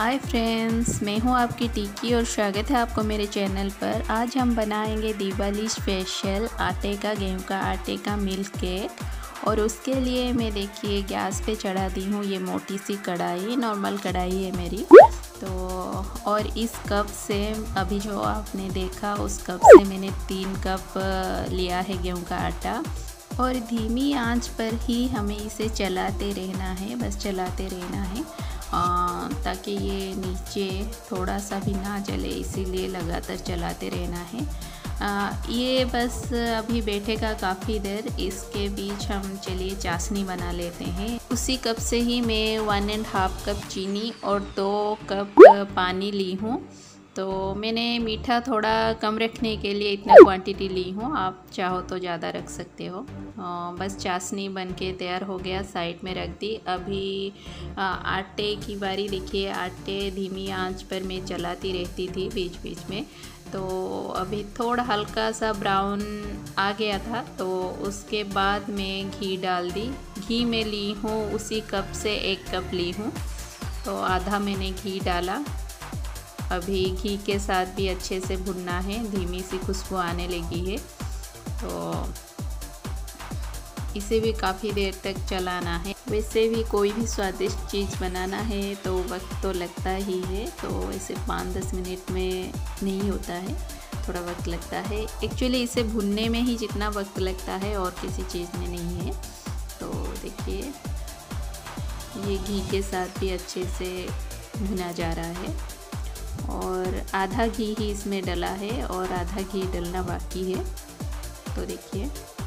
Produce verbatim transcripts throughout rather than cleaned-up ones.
Hi friends, मैं हूं आपकी टिक्की और स्वागत है आपको मेरे चैनल पर। आज हम बनाएंगे दिवाली स्पेशल आटे का गेहूं का आटे का मिल्क केक। और उसके लिए मैं देखिए गैस पे चढ़ा दी हूं ये मोटी सी कढ़ाई, नॉर्मल कढ़ाई है मेरी। तो और इस कप से अभी जो आपने देखा उस कप से मैंने तीन कप लिया है गेहूं का आटा। और धीमी आंच पर ही हमें इसे चलाते रहना है, बस चलाते रहना है ताकि ये नीचे थोड़ा सा भी ना जले, इसीलिए लगातार चलाते रहना है। आ, ये बस अभी बैठेगा काफ़ी देर। इसके बीच हम चलिए चाशनी बना लेते हैं। उसी कप से ही मैं वन एंड हाफ कप चीनी और दो कप पानी ली हूँ। तो मैंने मीठा थोड़ा कम रखने के लिए इतना क्वांटिटी ली हूँ, आप चाहो तो ज़्यादा रख सकते हो। आ, बस चाशनी बनके तैयार हो गया, साइड में रख दी। अभी आ, आटे की बारी। देखिए आटे धीमी आंच पर मैं चलाती रहती थी बीच बीच में। तो अभी थोड़ा हल्का सा ब्राउन आ गया था, तो उसके बाद मैं घी डाल दी। घी में ली हूँ उसी कप से एक कप ली हूँ, तो आधा मैंने घी डाला। अभी घी के साथ भी अच्छे से भुनना है, धीमी सी खुशबू आने लगी है, तो इसे भी काफ़ी देर तक चलाना है। वैसे भी कोई भी स्वादिष्ट चीज़ बनाना है तो वक्त तो लगता ही है, तो इसे पाँच दस मिनट में नहीं होता है, थोड़ा वक्त लगता है। एक्चुअली इसे भुनने में ही जितना वक्त लगता है और किसी चीज़ में नहीं है। तो देखिए ये घी के साथ भी अच्छे से भुना जा रहा है और आधा घी ही इसमें डला है और आधा घी डलना बाकी है। तो देखिए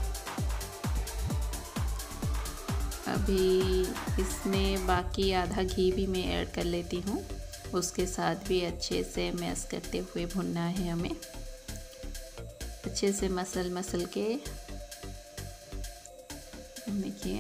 अभी इसमें बाकी आधा घी भी मैं ऐड कर लेती हूँ। उसके साथ भी अच्छे से मैश करते हुए भुनना है हमें, अच्छे से मसल मसल के। देखिए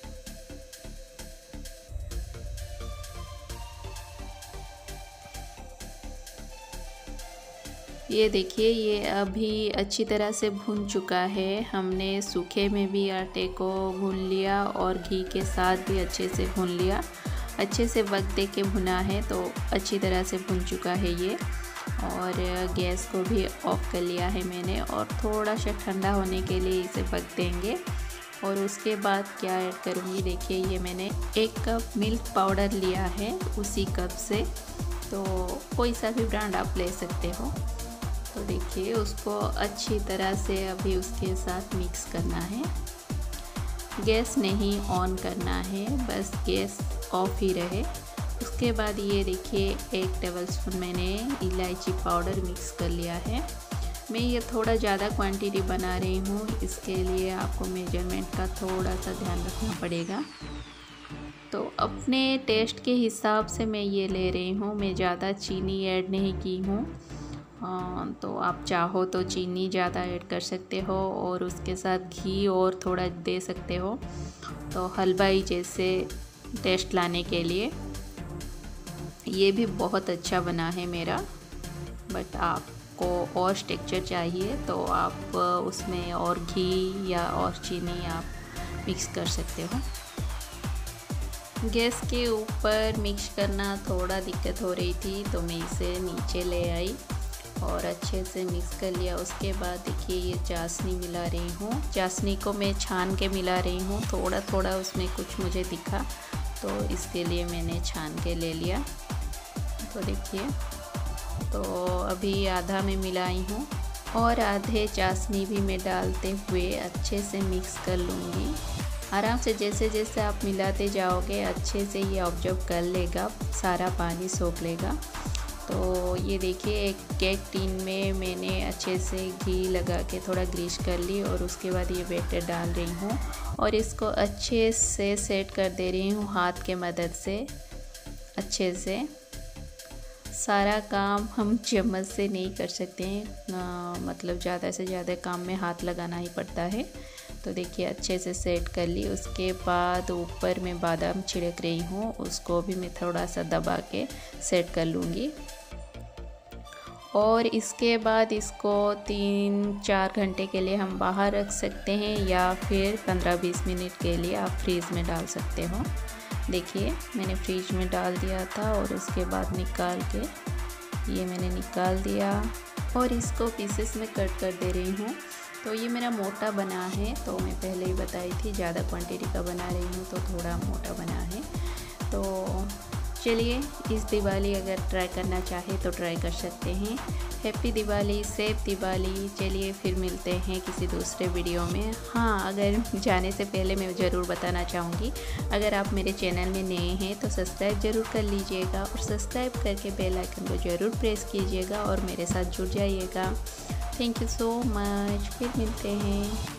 ये देखिए ये अभी अच्छी तरह से भुन चुका है। हमने सूखे में भी आटे को भून लिया और घी के साथ भी अच्छे से भून लिया। अच्छे से वक्त दे के भुना है, तो अच्छी तरह से भुन चुका है ये। और गैस को भी ऑफ कर लिया है मैंने और थोड़ा सा ठंडा होने के लिए इसे वक्त देंगे। और उसके बाद क्या ऐड करूँगी, देखिए ये मैंने एक कप मिल्क पाउडर लिया है उसी कप से, तो कोई सा भी ब्रांड आप ले सकते हो। तो देखिए उसको अच्छी तरह से अभी उसके साथ मिक्स करना है। गैस नहीं ऑन करना है, बस गैस ऑफ ही रहे। उसके बाद ये देखिए एक टेबलस्पून मैंने इलायची पाउडर मिक्स कर लिया है। मैं ये थोड़ा ज़्यादा क्वांटिटी बना रही हूँ, इसके लिए आपको मेजरमेंट का थोड़ा सा ध्यान रखना पड़ेगा। तो अपने टेस्ट के हिसाब से मैं ये ले रही हूँ, मैं ज़्यादा चीनी ऐड नहीं की हूँ। तो आप चाहो तो चीनी ज़्यादा ऐड कर सकते हो और उसके साथ घी और थोड़ा दे सकते हो, तो हलवाई जैसे टेस्ट लाने के लिए। ये भी बहुत अच्छा बना है मेरा, बट आपको और टेक्सचर चाहिए तो आप उसमें और घी या और चीनी आप मिक्स कर सकते हो। गैस के ऊपर मिक्स करना थोड़ा दिक्कत हो रही थी, तो मैं इसे नीचे ले आई और अच्छे से मिक्स कर लिया। उसके बाद देखिए ये चाशनी मिला रही हूँ। चाशनी को मैं छान के मिला रही हूँ, थोड़ा थोड़ा उसमें कुछ मुझे दिखा तो इसके लिए मैंने छान के ले लिया। तो देखिए तो अभी आधा में मिलाई हूँ और आधे चाशनी भी मैं डालते हुए अच्छे से मिक्स कर लूँगी। आराम से जैसे जैसे आप मिलाते जाओगे अच्छे से ये ऑब्जर्व कर लेगा, सारा पानी सोख लेगा। तो ये देखिए एक केक टिन में मैंने अच्छे से घी लगा के थोड़ा ग्रीस कर ली और उसके बाद ये बैटर डाल रही हूँ और इसको अच्छे से सेट कर दे रही हूँ हाथ के मदद से। अच्छे से सारा काम हम चम्मच से नहीं कर सकते हैं, मतलब ज़्यादा से ज़्यादा काम में हाथ लगाना ही पड़ता है। तो देखिए अच्छे से सेट कर ली। उसके बाद ऊपर में बादाम छिड़क रही हूँ, उसको भी मैं थोड़ा सा दबा के सेट कर लूँगी। और इसके बाद इसको तीन चार घंटे के लिए हम बाहर रख सकते हैं या फिर पंद्रह बीस मिनट के लिए आप फ्रीज़ में डाल सकते हो। देखिए मैंने फ्रिज में डाल दिया था और उसके बाद निकाल के ये मैंने निकाल दिया और इसको पीसेस में कट कर दे रही हूँ। तो ये मेरा मोटा बना है, तो मैं पहले ही बताई थी ज़्यादा क्वांटिटी का बना रही हूँ तो थोड़ा मोटा बना है। तो चलिए इस दिवाली अगर ट्राई करना चाहे तो ट्राई कर सकते हैं। Happy Diwali, safe Diwali. चलिए फिर मिलते हैं किसी दूसरे वीडियो में। हाँ, अगर जाने से पहले मैं ज़रूर बताना चाहूँगी, अगर आप मेरे चैनल में नए हैं तो सब्सक्राइब ज़रूर कर लीजिएगा और सब्सक्राइब करके बेल आइकन को ज़रूर प्रेस कीजिएगा और मेरे साथ जुड़ जाइएगा। Thank you so much. फिर मिलते हैं।